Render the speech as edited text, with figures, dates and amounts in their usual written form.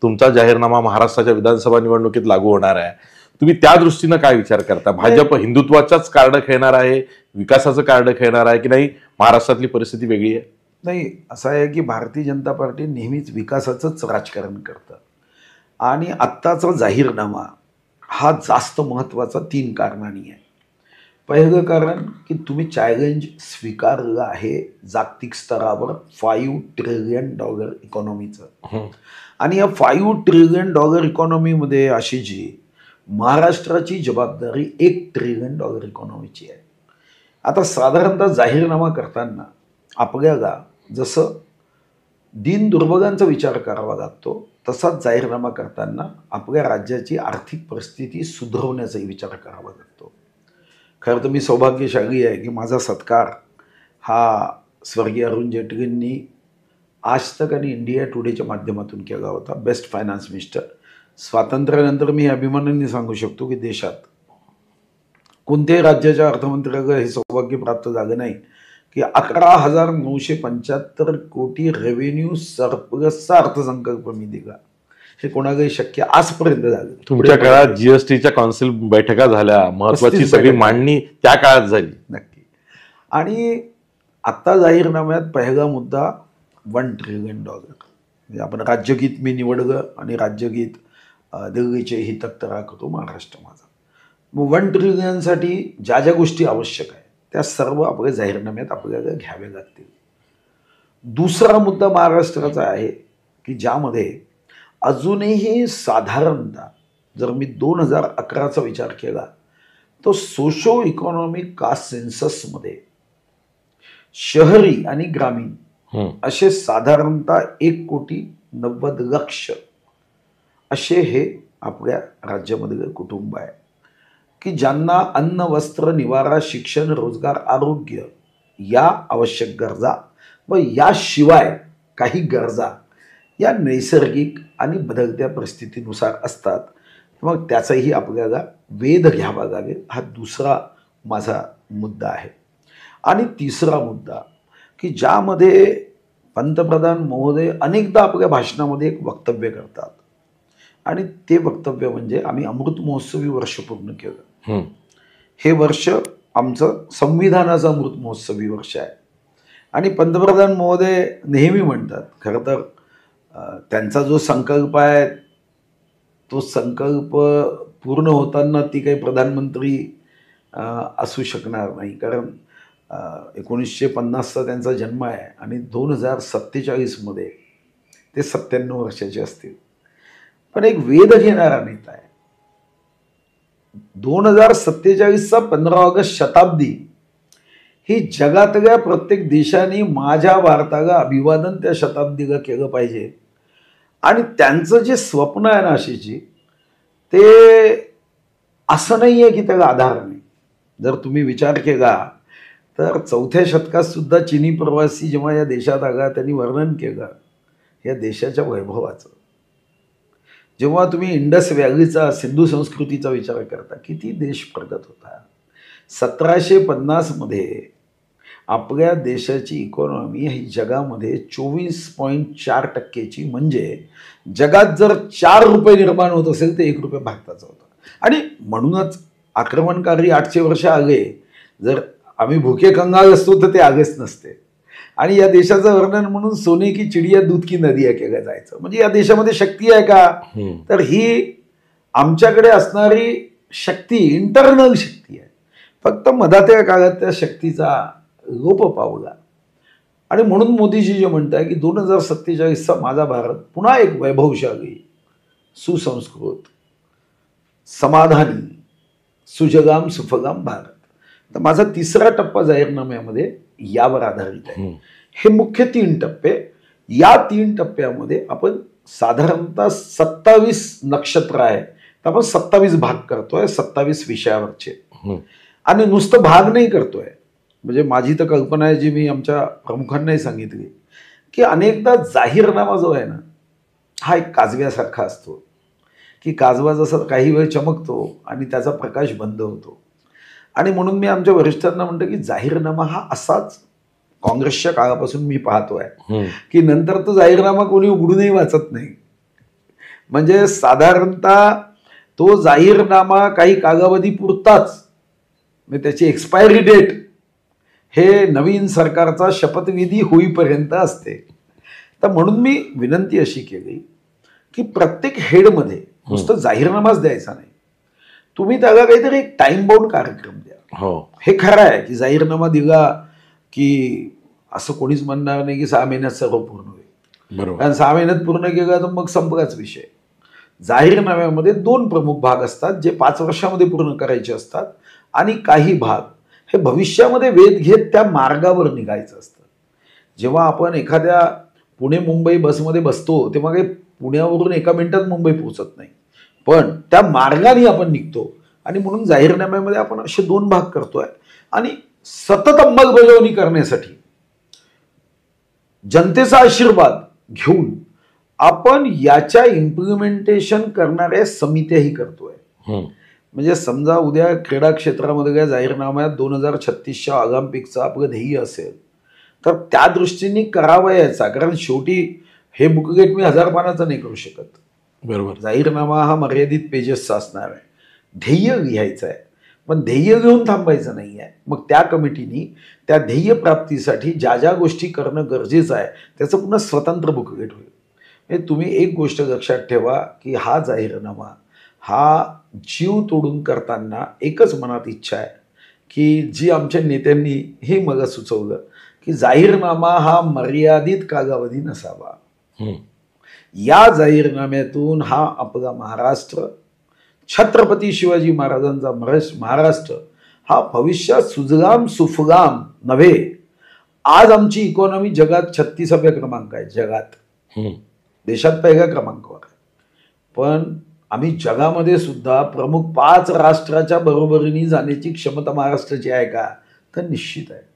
तुमचा जाहीरनामा महाराष्ट्राच्या विधानसभा निवडणुकीत लागू होणार आहे. तुम्ही त्या दृष्टीनं काय विचार करता? भाजप हिंदुत्वाच्याच कार्ड खेळणार आहे, विकासाचं कार्ड खेळणार आहे की नाही? महाराष्ट्रातली परिस्थिती वेगळी आहे. नाही, असं आहे की भारतीय जनता पार्टी नेहमीच विकासाचंच राजकारण करतं आणि आत्ताचा जाहीरनामा हा जास्त महत्त्वाचा 3 कारणांनी आहे. पहिलं कारण की तुम्ही चॅलेंज स्वीकारलं आहे जागतिक स्तरावर $5 ट्रिलियन इकॉनॉमीचं, आणि या $5 ट्रिलियन इकॉनॉमीमध्ये आशीजी महाराष्ट्राची जबाबदारी $1 ट्रिलियन इकॉनॉमीची आहे. आता साधारणतः जाहीरनामा करताना आपल्याला जसं दीन दुर्बलांचा विचार करावा लागतो तसाच जाहीरनामा करताना आपल्या राज्याची आर्थिक परिस्थिती सुधारवण्याचाही विचार करावा लागतो. खरं तर मी सौभाग्यशाली आहे की माझा सत्कार हा स्वर्गीय अरुण जेटलींनी आज तक आणि इंडिया टुडेच्या माध्यमातून केला होता. Best finance minister. स्वातंत्र्यानंतर मी अभिमानाने सांगू शकतो की देशात कोणत्याही राज्याच्या अर्थमंत्र्याला हे सौभाग्य प्राप्त झालं नाही की 11,975 कोटी रेव्हेन्यू सरप्लसचा अर्थसंकल्प मी दिला. हे कोणालाही शक्य आजपर्यंत झालं. तुमच्या काळात जीएसटीच्या काउन्सिल बैठका झाल्या, महत्वाची सगळी मांडणी त्या काळात झाली. नक्की. आणि आता जाहीरनाम्यात पहिला मुद्दा $1 ट्रिलियन. म्हणजे आपण राज्यगीत मी निवडलं आणि राज्यगीत दिल्लीचे ही तक्तरा करतो महाराष्ट्र माझा. मग $1 ट्रिलियनसाठी ज्या ज्या गोष्टी आवश्यक आहे त्या सर्व आपल्या जाहीरनाम्यात आपल्याला घ्याव्या लागतील. दुसरा मुद्दा महाराष्ट्राचा आहे की ज्यामध्ये अजूनही साधारणतः जर मी 2011चा विचार केला तर सोशो इकॉनॉमिक कास्ट सेन्ससमध्ये शहरी आणि ग्रामीण असे साधारणतः 1,90,00,000 असे हे आपल्या राज्यामधले कुटुंब आहे की ज्यांना अन्न, वस्त्र, निवारा, शिक्षण, रोजगार, आरोग्य या आवश्यक गरजा व याशिवाय काही गरजा या नैसर्गिक आणि बदलत्या परिस्थितीनुसार असतात. मग त्याचाही आपल्याला वेध घ्यावा लागेल. हा दुसरा माझा मुद्दा आहे. आणि तिसरा मुद्दा की ज्यामध्ये पंतप्रधान महोदय अनेकदा आपल्या भाषणामध्ये एक वक्तव्य करतात आणि ते वक्तव्य म्हणजे आम्ही अमृत महोत्सवी वर्ष पूर्ण केलं. हे वर्ष आमचं संविधानाचं अमृत महोत्सवी वर्ष आहे. आणि पंतप्रधान महोदय नेहमी म्हणतात, खरं तर त्यांचा जो संकल्प आहे तो संकल्प पूर्ण होताना ती काही प्रधानमंत्री असू शकणार नाही, कारण 1950चा त्यांचा जन्म आहे आणि 2047मध्ये ते 97 वर्षाचे असतील. पण एक वेध घेणारा नेता आहे. 2047चा 15 ऑगस्ट शताब्दी ही जगातल्या प्रत्येक देशाने माझ्या भारताला अभिवादन त्या शताब्दीला केलं पाहिजे. आणि त्यांचं जे स्वप्न आहे ना आशीची, ते असं नाही आहे की त्याला आधार नाही. जर तुम्ही विचार केला तर 4थ्या शतकात सुद्धा चिनी प्रवासी जेव्हा या देशात आला त्यांनी वर्णन केलं या देशाच्या वैभवाचं. जेव्हा तुम्ही इंडस व्हॅलीचा, सिंधू संस्कृतीचा विचार करता, किती देश प्रगत होता. 1750मध्ये आपल्या देशाची इकॉनॉमी ही जगामध्ये 24.4%ची, म्हणजे जगात जर ₹4 निर्माण होत असेल तर ₹1 भारताचा होता. आणि म्हणूनच आक्रमणकारी 800 वर्ष आले. जर आम्ही भुके कंगाल असतो तर ते आलेच नसते. आणि या देशाचं वर्णन म्हणून सोने की चिडिया दूध की नदिया केलं जायचं. म्हणजे या देशामध्ये शक्ती आहे का, तर ही आमच्याकडे असणारी शक्ती इंटरनल शक्ती आहे. फक्त मधात्या काळात त्या शक्तीचा लोप पावला. आणि म्हणून मोदीजी जे म्हणताय की 2047चा माझा भारत पुन्हा एक वैभवशाली, सुसंस्कृत, समाधानी, सुजगाम सुफगाम भारत. तर माझा तिसरा टप्पा जाहीरनाम्यामध्ये यावर आधारित आहे. हे मुख्य 3 टप्पे. या 3 टप्प्यामध्ये आपण साधारणतः 27 नक्षत्र आहे तर आपण 27 भाग करतोय 27 विषयावरचे. आणि नुसतं भाग नाही करतोय. म्हणजे माझी तर कल्पना आहे, जी मी आमच्या प्रमुखांनाही सांगितली, की अनेकदा जाहीरनामा जो आहे ना हा एक काजव्यासारखा असतो की काजवा जसा काही वेळ चमकतो आणि त्याचा प्रकाश बंद होतो. आणि म्हणून मी आमच्या वरिष्ठांना म्हणतो की जाहीरनामा हा असाच काँग्रेसच्या काळापासून मी पाहतोय की नंतर तो जाहीरनामा कोणी उघडूनही वाचत नाही. म्हणजे साधारणतः तो जाहीरनामा काही कालावधी पुरताच, म्हणजे त्याची एक्सपायरी डेट हे नवीन सरकारचा शपथविधी होईपर्यंत असते. तर म्हणून मी विनंती अशी केली की प्रत्येक हेडमध्ये नुसतं जाहीरनामाच द्यायचा नाही, तुम्ही त्याला काहीतरी एक टाइम बाउंड कार्यक्रम द्या. हो, हे खरं आहे की जाहीरनामा दिला की असं कोणीच म्हणणार नाही की 6 महिन्यात सर्व पूर्ण होईल, बरोबर. कारण 6 महिन्यात पूर्ण केला तर मग संपलाच विषय. जाहीरनाम्यामध्ये 2 प्रमुख भाग असतात जे 5 वर्षामध्ये पूर्ण करायचे असतात, आणि काही भाग हे भविष्यामध्ये वेध घेत त्या मार्गावर निघायचं असतं. जेव्हा आपण एखाद्या पुणे मुंबई बसमध्ये बसतो तेव्हा काही पुण्यावरून एका मिनिटात मुंबई पोहोचत नाही, पण त्या मार्गाने आपण निघतो. आणि म्हणून जाहीरनाम्यामध्ये आपण असे 2 भाग करतोय. आणि सतत अंमलबजावणी करण्यासाठी जनतेचा आशीर्वाद घेऊन आपण याच्या इम्प्लिमेंटेशन करणाऱ्या समित्याही करतोय. म्हणजे समजा उद्या क्रीडा क्षेत्रामध्ये काय जाहीरनाम्यात 2036च्या ऑलिम्पिकचं आपलं ध्येय असेल तर त्या दृष्टीने करावं याचा, कारण शेवटी हे बुकलेट मी 1000 पानाचं नाही करू शकत. बरोबर. जाहीरनामा हा मर्यादित पेजेसचा असणार आहे. ध्येय लिहायचं आहे, पण ध्येय घेऊन थांबायचं नाही आहे. मग त्या कमिटीनी त्या ध्येय प्राप्तीसाठी ज्या ज्या गोष्टी करणं गरजेचं आहे त्याचं पुन्हा स्वतंत्र बुकलेट होईल. म्हणजे तुम्ही एक गोष्ट लक्षात ठेवा की हा जाहीरनामा हा जीव तोडून करताना एकच मनात इच्छा आहे की जी आमच्या नेत्यांनी हे मला सुचवलं की जाहीरनामा हा मर्यादित कालावधी नसावा. या जाहीरनाम्यातून हा आपला महाराष्ट्र, छत्रपती शिवाजी महाराजांचा महाराष्ट्र हा भविष्यात सुजलाम सुफलाम नव्हे. आज आमची इकॉनॉमी जगात 36व्या क्रमांक आहे, जगात, देशात पहिल्या क्रमांकावर आहे. पण आम्ही जगामध्ये सुद्धा प्रमुख 5 राष्ट्राच्या बरोबरीने जाण्याची क्षमता महाराष्ट्राची आहे का, तर निश्चित आहे.